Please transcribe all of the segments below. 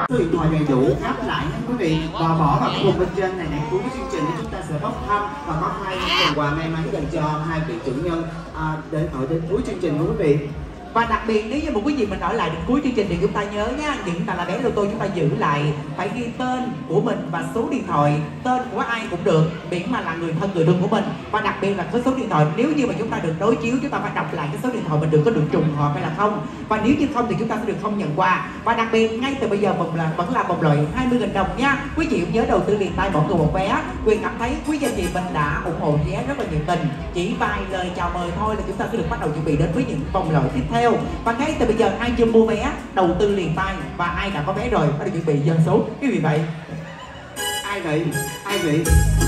Số điện thoại đầy đủ áp lại nha quý vị, và bỏ vào cái vùng bên trên này để cuối chương trình thì chúng ta sẽ bốc thăm và có 2 phần quà may mắn dành cho 2 vị chủ nhân đến cuối chương trình của quý vị. Và đặc biệt nếu như một quý vị mình ở lại đến cuối chương trình thì chúng ta nhớ nha, những là vé lô tô chúng ta giữ lại phải ghi tên của mình và số điện thoại, tên của ai cũng được, miễn mà là người thân người thương của mình. Và đặc biệt là cái số điện thoại, nếu như mà chúng ta được đối chiếu chúng ta phải đọc lại cái số điện thoại mình được có được trùng hợp hay là không. Và nếu như không thì chúng ta sẽ được không nhận quà. Và đặc biệt ngay từ bây giờ mình vẫn là một loại 20.000 đồng nha. Quý vị cũng nhớ đầu tư liền tay mỗi người một vé. Quyền cảm thấy quý anh chị mình đã ủng hộ vé rất là nhiệt tình. Chỉ vài lời chào mời thôi là chúng ta sẽ được bắt đầu chuẩn bị đến với những vòng loại tiếp theo. Và ngay từ bây giờ ai chưa mua vé đầu tư liền tay, và ai đã có vé rồi bắt đầu chuẩn bị dân số. Cái gì vậy? Ai vậy? Ai vậy?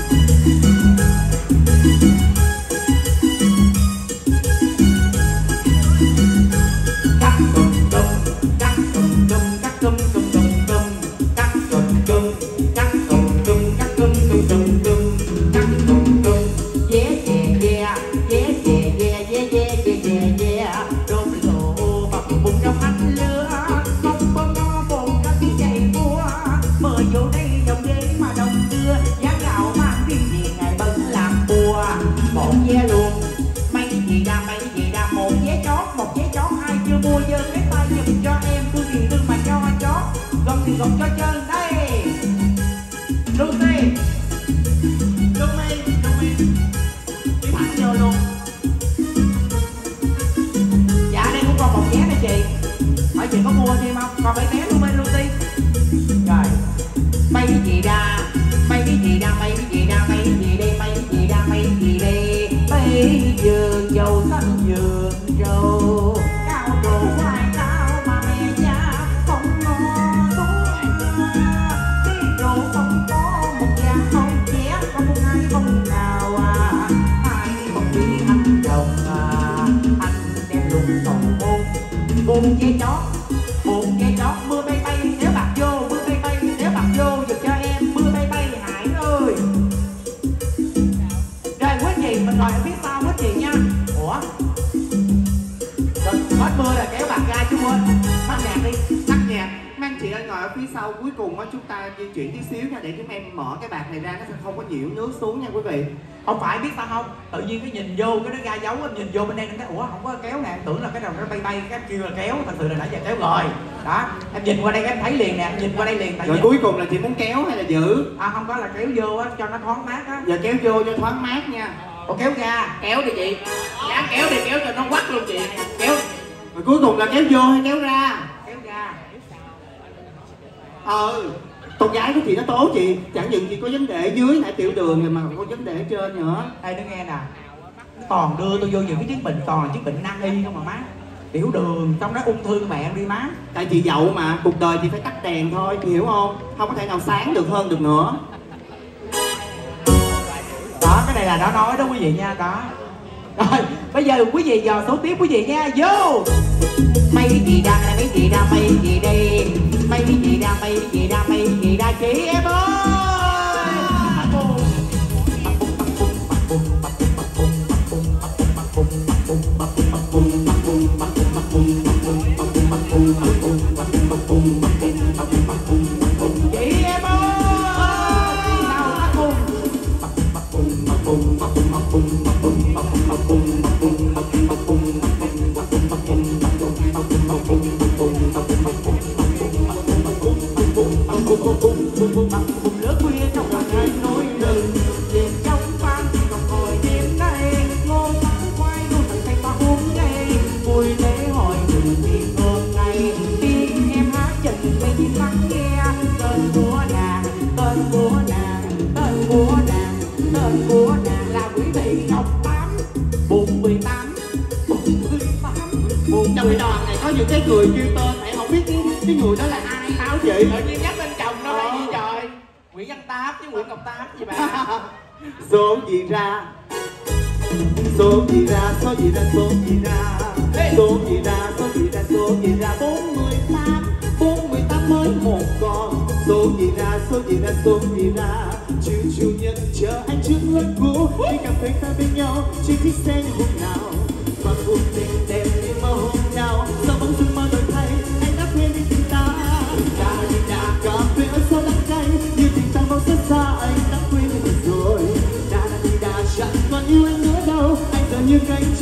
Cắt cùm cùm, cắt cùm cùm, cắt cùm cùm cùm cùm, cắt cùm cùm, cắt cùm cùm, cắt cùm cùm cùm cùm, cắt cùm cùm. Yeah yeah yeah, yeah yeah yeah yeah yeah yeah yeah. Đốt lửa bập bùng trong ánh lửa, không bom no bồn ra khi chạy vua. Mời vô đây đồng đế mà đồng đưa, giá gạo mang đi gì ngày bận làm bùa. Một vé luôn, mấy gì ra, một vé chót, ai chưa mua dơ cái tay giùm cho em, tôi thì đừng mà cho chót, gom thì gom cho chân đây. Lucy, đi thẳng vô luôn. Dạ đây cũng còn một vé nè chị, hỏi chị có mua thêm không? Còn 7 vé luôn bên Lucy. Rồi, mấy cái gì ra, mấy cái gì đây, mấy cái gì đây, bây giờ dầu xanh vườn rau, cao đồ khoai tao mà mẹ cha không ngó xuống. Cái đồ không có một vàng không ché, không ai không nào ai không biết anh chồng anh đem luôn còn bốn vé chót, mưa bay bay nếu bạc vô, giùm cho em mưa bay bay Hải ơi. Rồi quý chị mình ngồi ở phía sau quý chị nha. Ủa hết mưa là kéo bạc ra chứ quên tắt nhạc đi, Tắt nhạc. Mang chị ơi ngồi ở phía sau, cuối cùng á chúng ta di chuyển tí xíu nha, để chúng em mở cái bạc này ra, nó sẽ không có nhiễu nước xuống nha quý vị. không phải biết sao không, tự nhiên cái nhìn vô cái nó ra dấu, em nhìn vô bên đây em thấy ủa không có kéo nè, em tưởng là cái đầu nó bay bay, cái em kêu là kéo, thật sự là nãy giờ kéo rồi đó. Em nhìn qua đây em thấy liền nè, em nhìn qua đây liền. Rồi cuối cùng là chị muốn kéo hay là giữ? Không có, là kéo vô á cho nó thoáng mát á. Giờ kéo vô cho thoáng mát nha. Ủa kéo ra, Kéo đi chị, dám kéo đi, kéo cho nó quắt luôn chị. Kéo. Rồi cuối cùng là kéo vô hay kéo ra? kéo ra. Con gái của chị nó tố chị, chẳng những chị có vấn đề dưới nãy tiểu đường rồi mà còn có vấn đề ở trên nữa. Đây nó nghe nè, toàn đưa tôi vô những cái chứng bệnh, toàn là chứng bệnh nan y không mà má. Tiểu đường, trong đó ung thư mẹ em đi má. Tại chị dậu mà, cuộc đời chị phải tắt đèn thôi, chị hiểu không? Không có thể nào sáng được hơn được nữa. Đó, cái này là nó nói đó quý vị nha, đó. Rồi, bây giờ quý vị dò số tiếp quý vị nha, vô. Mấy cái gì đang đây, mấy gì ra, mấy gì đây, mấy cái gì ra, mấy gì ra, mấy gì ra chị em ơi. Lửa khuya trong hoàng ngày nối đường, đêm trong vang thì còn ngồi đêm nay, ngô sáng khoai luôn thằng tay ta uống ngay, vui lễ hội mừng niềm hôm nay, tiếng em hát chân mình lắng nghe, tên của nàng, tên của nàng, tên của nàng, tên của nàng là quý vị Ngọc Tám, 48. Trong cái đoàn này có những cái người kêu tên mẹ không biết cái người đó là ai sao chị? Tự nhiên nhắc tên chồng nó hay gì trời. Nguyễn Văn Tám chứ Nguyễn Ngọc Tám gì bà. Số gì ra, số gì ra, số gì ra, số gì ra, số gì ra, số gì ra, số gì ra, 48 mới một con. Số gì ra, số gì ra, số gì ra, chiều chủ nhật chờ anh trước lớp cũ, đi cà phê ta bên nhau, chỉ thích xe như hôm nào, mà cuộc tình đẹp như mơ hôm nào, sao bỗng dưng mơ đổi thay, anh đã quên đi tình ta. Đi ra,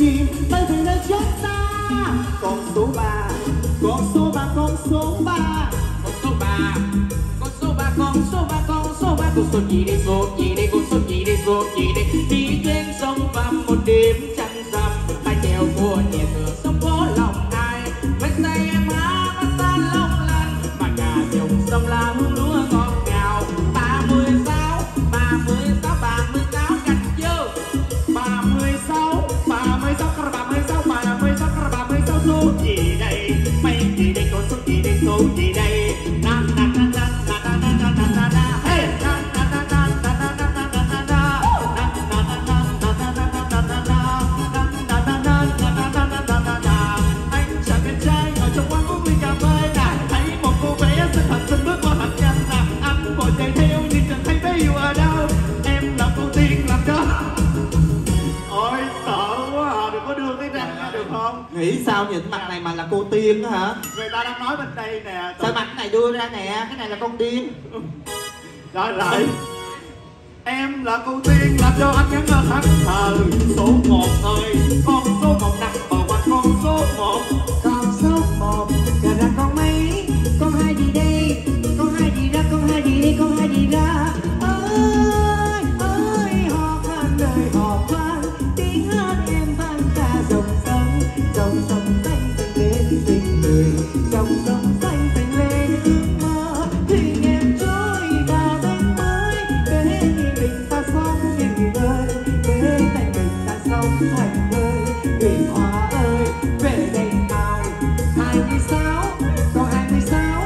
chim bay về nơi chốn xa. Con số 3, con số 3, con số 3, con số 3, con số 3, con số 3, con số 3, con số gì đây, số gì đây, con số gì đây, số gì đây. Đi trên sông Vàm một đêm trăng rằm, hai chèo của nhẹ cửa sông phố lòng ai. Với say em há mắt xa long lanh, mà cả dòng sông La hương lúa ngọt ngào. 36, 36, 36 canh dơ. 36, 36, 36, 36, 36 số gì đây, mấy gì đây, con số gì đây, số gì đây. Na na na na na na na na na na na, hey na na na na na na na na na na na, na na na na na na na na na na, na na na na na na na na na na. Anh chàng đẹp trai ngồi trong quán uống ly cà phê nè, thấy một cô bé xinh thật xinh bước qua mặt nhanh nè, anh vội chạy theo nhưng chẳng thấy bé yêu ở đâu. Em là cô tiên làm cho. Ôi sợ quá à, đừng có đưa cái răng ra được không? Nghĩ sao nhìn mặt này mà là cô tiên á hả? Người ta đang nói bên đây nè. Sao mặt này đưa ra nè, cái này là con điên. Rồi lại. Em là cô tiên làm cho anh ngắn ngơ thẫn thờ. Số 1 ơi, con số 1 nằm bầu quanh con số 1. Con số 1, giờ ra con mấy, con hai gì đây, con hai gì ra, con hai gì đi, con hai gì ra. Ơi, ơi, hò khoan đời hò khoan, tiếng hát em vang cả dòng sông xanh thành lên tình người, dòng sông xanh thành lên ước mơ. Thuyền em trôi vào bên mới, bên mình ta sống như người ơi, bên thành mình ta sống thành ơi, Huyền Hòa ơi, về đây nào. 26, con 26,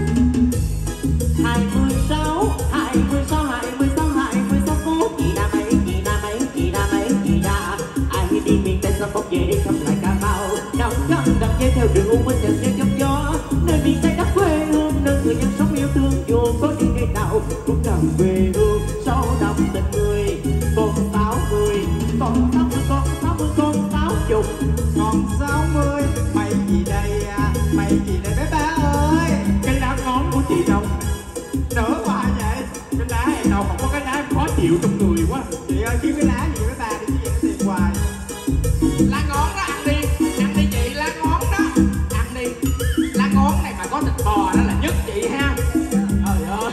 26, 26, 26, 26 phút. chị ra mấy, chị ra mấy, chị ra mấy, chị ra. Ai đi miền Tây sao không về đi không lại Cà Mau. Đọc dây theo đường u bên dần theo trong gió. Nơi miền Tây đất quê hương, nơi người dân sống yêu thương, dù có đi ngày nào cũng cần về hương. Sâu đậm tình người, con 60, con 60, con 60, con 60. Còn 60, mày gì đây à? Mày gì đây bé ba ơi? Cái lá ngón của chị đâu? Nửa hoài vậy? Cái lá này đâu không có cái lá khó chịu trong người quá. Chị ơi kiếm cái lá gì bé ba đi chứ gì nó tìm hoài. Lá ngón đó ăn đi chị, lá ngón đó, ăn đi. Lá ngón này mà có thịt bò đó là nhất chị ha. Trời ơi.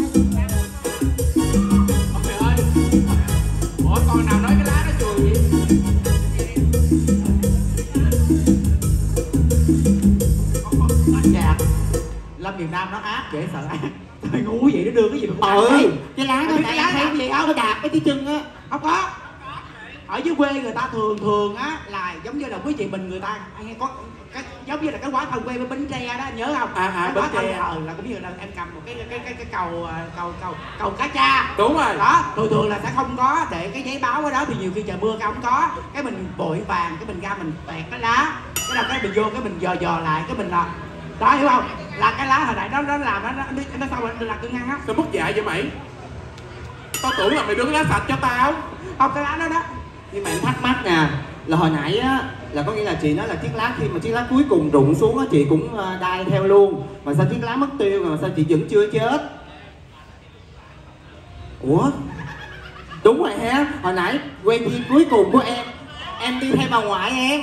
Trời ơi. Ủa con nào nói cái lá đó chùi vậy? Dạ. Lâm miền Nam nó ác dễ sợ ác. Trời ngu vậy nó đưa cái gì mà cũng ăn. Cái lá đó cái lá thấy gì không? nó đạp cái tí chân á. Không có. Ở dưới quê người ta thường á là giống như là quý chị mình người ta hay có cái giống như là cái quả thông quê với Bến Tre đó, nhớ không? Bến Bến Tre. Tre là cũng như là em cầm một cái cầu cá cha. Đúng rồi. Đó, thường là sẽ không có để cái giấy báo ở đó, thì nhiều khi trời mưa không có, cái mình vội vàng cái mình ra mình tẹt cái lá, cái là cái mình vô cái mình dò lại cái mình là đó, hiểu không? Là cái lá hồi nãy nó làm nó sao mà là cưng ăn á. Sao mất dạy vậy mày? Tao tưởng là mày đưa cái lá sạch cho tao. Không, cái lá đó đó. Nhưng mà em thắc mắc nè, là hồi nãy á, là có nghĩa là chị nói là chiếc lá khi mà chiếc lá cuối cùng rụng xuống á, chị cũng đai theo luôn. Mà sao chiếc lá mất tiêu mà sao chị vẫn chưa chết? Ủa? Đúng rồi ha, hồi nãy quay phim cuối cùng của em đi theo bà ngoại em.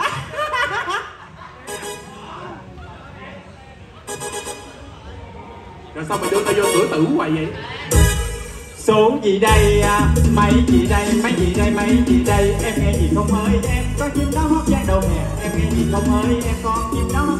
Rồi sao mày đưa tao vô cửa tử hoài vậy? Số gì đây à? Mấy gì đây, mấy gì đây, mấy gì đây? Em nghe gì không ơi, em có chim đó hót giang đầu nè. Em nghe gì không ơi, em con chim đó hót